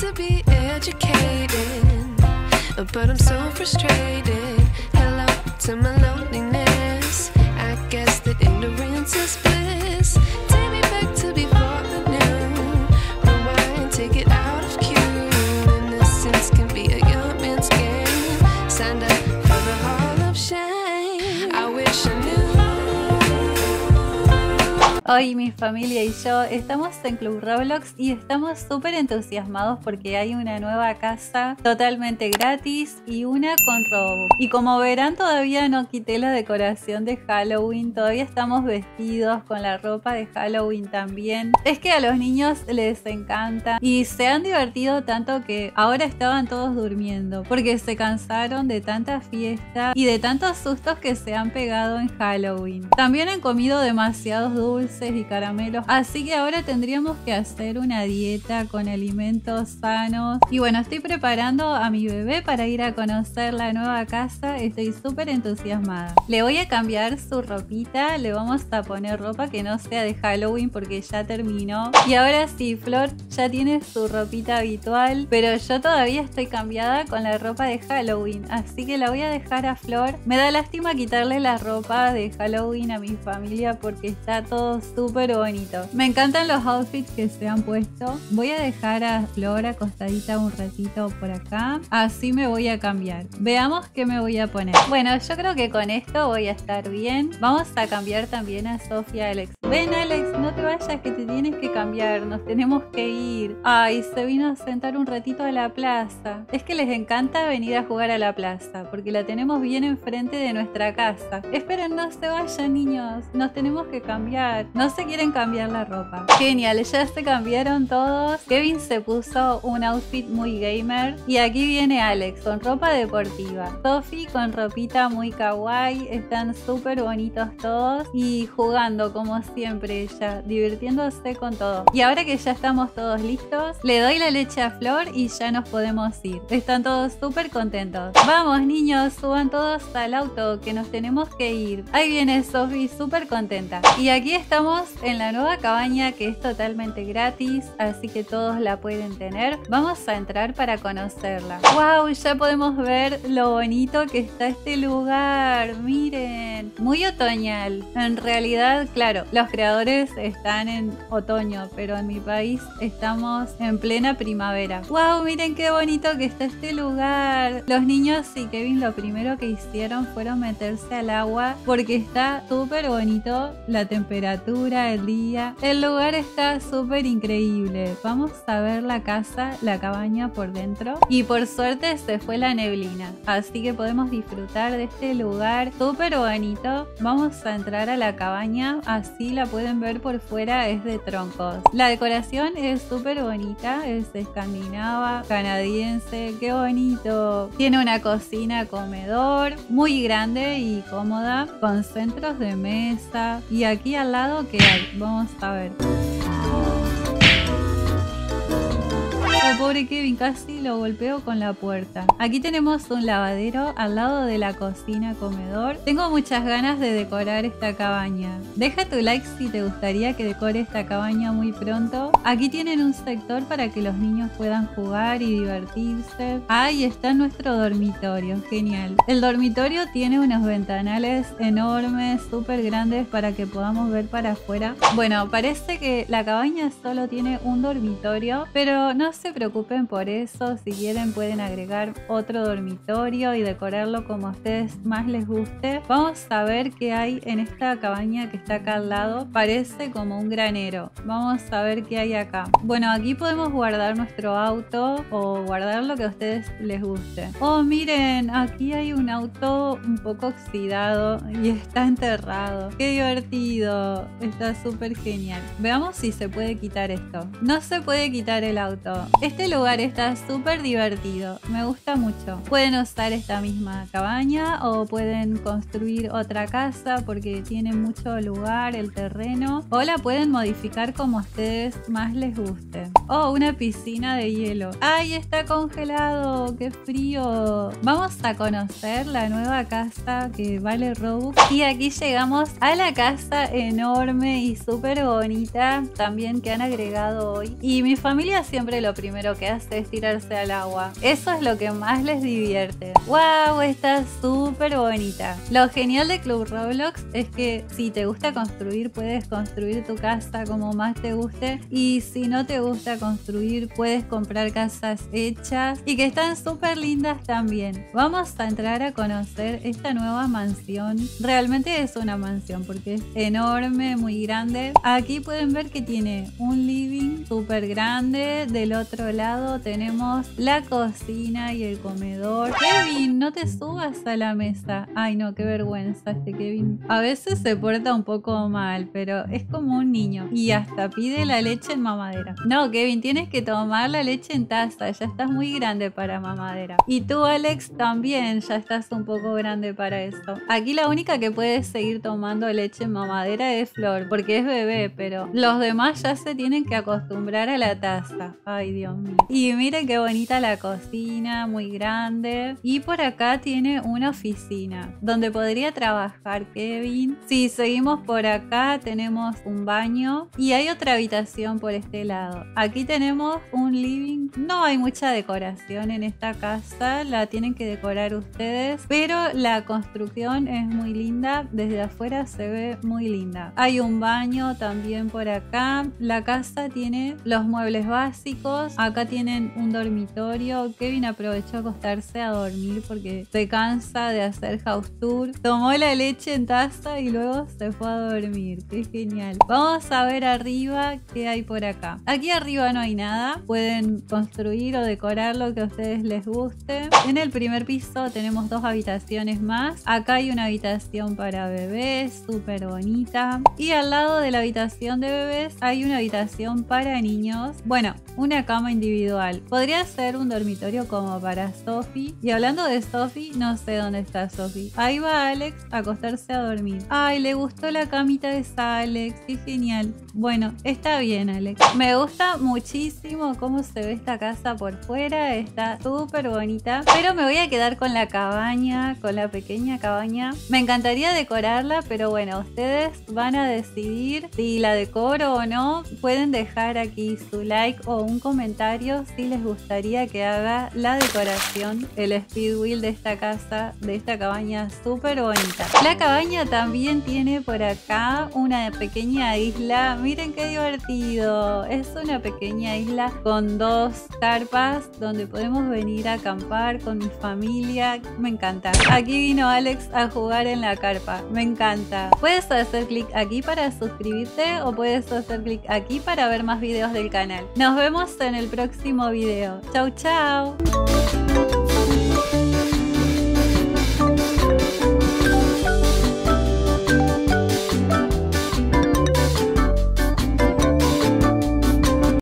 to be educated, but I'm so frustrated. Hello to my loneliness. I guess that ignorance is bliss. Take me back to before the new. Rewind, take it out of cue. Innocence can be a young man's game. Signed up for the hall of shame. I wish I knew. Hoy mi familia y yo estamos en Club Roblox y estamos súper entusiasmados porque hay una nueva casa totalmente gratis y una con Robux. Y como verán, todavía no quité la decoración de Halloween, todavía estamos vestidos con la ropa de Halloween también. Es que a los niños les encanta y se han divertido tanto que ahora estaban todos durmiendo porque se cansaron de tanta fiesta y de tantos sustos que se han pegado en Halloween. También han comido demasiados dulces y caramelos, así que ahora tendríamos que hacer una dieta con alimentos sanos. Y bueno, estoy preparando a mi bebé para ir a conocer la nueva casa. Estoy súper entusiasmada. Le voy a cambiar su ropita, le vamos a poner ropa que no sea de Halloween porque ya terminó. Y ahora sí, Flor ya tiene su ropita habitual, pero yo todavía estoy cambiada con la ropa de Halloween, así que la voy a dejar a Flor. Me da lástima quitarle la ropa de Halloween a mi familia porque está todo súper bonito. Me encantan los outfits que se han puesto. Voy a dejar a Flor acostadita un ratito por acá, así me voy a cambiar. Veamos qué me voy a poner. Bueno, yo creo que con esto voy a estar bien. Vamos a cambiar también a Sofía y Alex. Ven Alex, no te vayas que te tienes que cambiar, nos tenemos que ir. Ay, se vino a sentar un ratito a la plaza. Es que les encanta venir a jugar a la plaza porque la tenemos bien enfrente de nuestra casa. Esperen, no se vayan niños, nos tenemos que cambiar. No se quieren cambiar la ropa. Genial, ya se cambiaron todos. Kevin se puso un outfit muy gamer. Y aquí viene Alex con ropa deportiva. Sophie con ropita muy kawaii. Están súper bonitos todos. Y jugando como siempre ella, divirtiéndose con todo. Y ahora que ya estamos todos listos, le doy la leche a Flor y ya nos podemos ir. Están todos súper contentos. Vamos niños, suban todos al auto que nos tenemos que ir. Ahí viene Sophie súper contenta. Y aquí estamos en la nueva cabaña que es totalmente gratis, así que todos la pueden tener. Vamos a entrar para conocerla. ¡Wow! Ya podemos ver lo bonito que está este lugar. Miren, muy otoñal. En realidad, claro, los creadores están en otoño, pero en mi país estamos en plena primavera. ¡Wow! Miren qué bonito que está este lugar. Los niños y Kevin lo primero que hicieron fueron meterse al agua porque está súper bonito la temperatura, el día. El lugar está súper increíble. Vamos a ver la casa, la cabaña por dentro. Y por suerte se fue la neblina, así que podemos disfrutar de este lugar súper bonito. Vamos a entrar a la cabaña, así la pueden ver por fuera, es de troncos. La decoración es súper bonita, es escandinava, canadiense, qué bonito. Tiene una cocina comedor muy grande y cómoda, con centros de mesa. Y aquí al lado, ¿qué hay? Vamos a ver. Oh, pobre Kevin, casi lo golpeo con la puerta. Aquí tenemos un lavadero al lado de la cocina comedor. Tengo muchas ganas de decorar esta cabaña. Deja tu like si te gustaría que decore esta cabaña muy pronto. Aquí tienen un sector para que los niños puedan jugar y divertirse. Ahí está nuestro dormitorio, genial. El dormitorio tiene unos ventanales enormes, súper grandes para que podamos ver para afuera. Bueno, parece que la cabaña solo tiene un dormitorio, pero no se preocupen por eso. Si quieren pueden agregar otro dormitorio y decorarlo como a ustedes más les guste. Vamos a ver qué hay en esta cabaña que está acá al lado. Parece como un granero. Vamos a ver qué hay acá. Bueno, aquí podemos guardar nuestro auto o guardar lo que a ustedes les guste. Oh, miren, aquí hay un auto un poco oxidado y está enterrado. Qué divertido. Está súper genial. Veamos si se puede quitar esto. No se puede quitar el auto. Este lugar está súper divertido, me gusta mucho. Pueden usar esta misma cabaña o pueden construir otra casa porque tiene mucho lugar el terreno, o la pueden modificar como a ustedes más les guste. Oh, una piscina de hielo. ¡Ay, está congelado! ¡Qué frío! Vamos a conocer la nueva casa que vale Robux. Y aquí llegamos a la casa enorme y súper bonita también que han agregado hoy. Y mi familia siempre lo primero primero que hace es tirarse al agua. Eso es lo que más les divierte. ¡Wow! Está súper bonita. Lo genial de Club Roblox es que si te gusta construir, puedes construir tu casa como más te guste. Y si no te gusta construir, puedes comprar casas hechas y que están súper lindas también. Vamos a entrar a conocer esta nueva mansión. Realmente es una mansión porque es enorme, muy grande. Aquí pueden ver que tiene un living súper grande. Del otro lado tenemos la cocina y el comedor. Kevin, no te subas a la mesa. Ay no, qué vergüenza este Kevin. A veces se porta un poco mal, pero es como un niño y hasta pide la leche en mamadera. No, Kevin, tienes que tomar la leche en taza. Ya estás muy grande para mamadera. Y tú, Alex, también ya estás un poco grande para eso. Aquí la única que puede seguir tomando leche en mamadera es Flor, porque es bebé, pero los demás ya se tienen que acostumbrar a la taza. Ay, Dios mío. Y miren qué bonita la cocina, muy grande. Y por acá tiene una oficina donde podría trabajar Kevin. Si seguimos por acá, tenemos un baño y hay otra habitación por este lado. Aquí tenemos un living. No hay mucha decoración en esta casa, la tienen que decorar ustedes, pero la construcción es muy linda. Desde afuera se ve muy linda. Hay un baño también por acá. La casa tiene los muebles básicos. Acá tienen un dormitorio. Kevin aprovechó a acostarse a dormir porque se cansa de hacer house tour. Tomó la leche en taza y luego se fue a dormir. Qué genial. Vamos a ver arriba qué hay por acá. Aquí arriba no hay nada. Pueden construir o decorar lo que a ustedes les guste. En el primer piso tenemos dos habitaciones más. Acá hay una habitación para bebés, súper bonita. Y al lado de la habitación de bebés hay una habitación para niños. Bueno, una cama individual. Podría ser un dormitorio como para Sophie. Y hablando de Sophie, no sé dónde está Sophie. Ahí va Alex a acostarse a dormir. Ay, le gustó la camita de Alex. Qué genial. Bueno, está bien, Alex. Me gusta muchísimo cómo se ve esta casa por fuera. Está súper bonita. Pero me voy a quedar con la cabaña, con la pequeña cabaña. Me encantaría decorarla, pero bueno, ustedes van a decidir si la decoro o no. Pueden dejar aquí su like o un comentario si les gustaría que haga la decoración, el speed wheel de esta casa, de esta cabaña súper bonita. La cabaña también tiene por acá una pequeña isla. Miren qué divertido. Es una pequeña isla con dos carpas donde podemos venir a acampar con mi familia. Me encanta. Aquí vino Alex a jugar en la carpa. Me encanta. Puedes hacer clic aquí para suscribirte o puedes hacer clic aquí para ver más videos del canal. Nos vemos en el próximo video. Chau, chau.